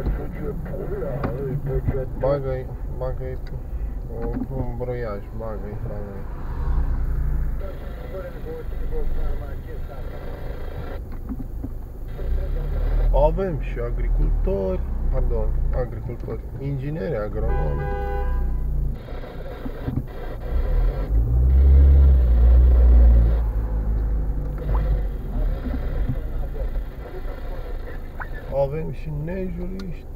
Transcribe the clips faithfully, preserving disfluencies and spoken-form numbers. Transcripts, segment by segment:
Bagă-i, bagă-i un broiaj, bagă-i la noi. Avem și agricultori, pardon, agricultori, ingineri, agronomi. Avem și nejuriști.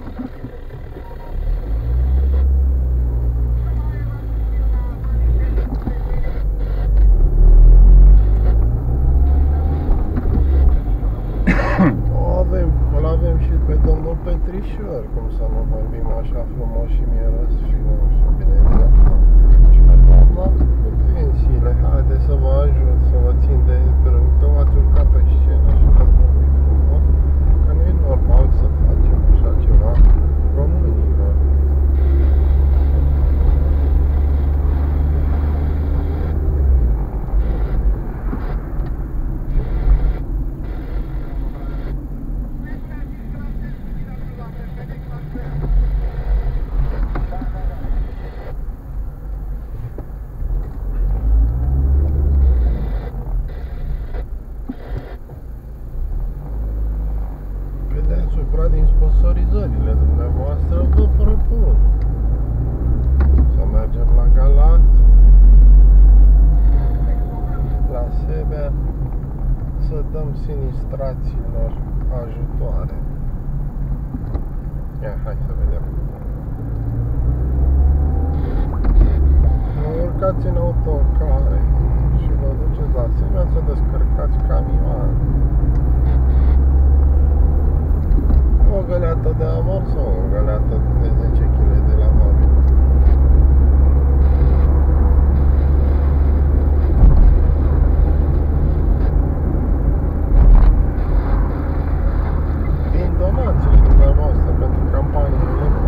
Avem, îl avem și pe domnul Petrișor, cum să nu vorbim așa frumos și miros și nu știu bine exact. Și pe doamna cu pensiile, haide să vă ajut, să vă țin de brân, că v-ați urcat pe scenă și că vorbi frumos, că nu e normal să facem așa ceva românilor. Deasupra din sponsorizările dumneavoastră vă propun să mergem la Galați, la Sebea, să dăm sinistraților ajutoare. Ia, hai să vedem. Urcați în autocare și vă duceți la Sebea să descărcați camioane. O găleată de amor sau o găleată de zece kilograme de la mare? Din donațiile dumneavoastră pentru campaniile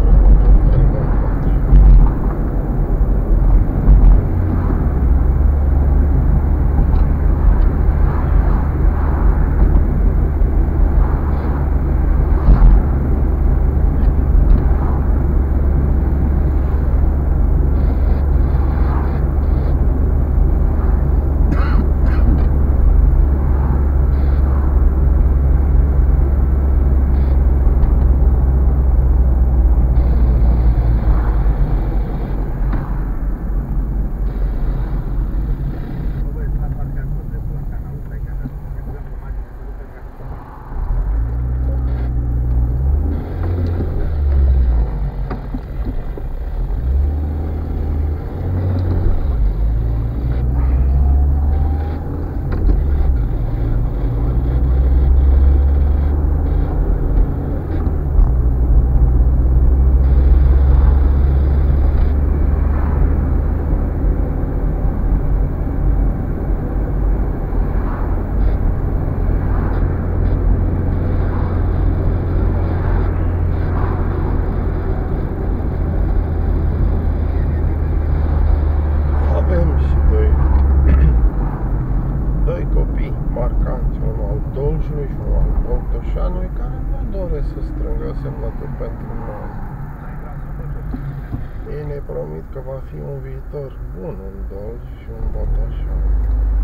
care nu doresc să strângă semnături pentru noi. Ei ne promit că va fi un viitor bun în Dolj și în Botoșani.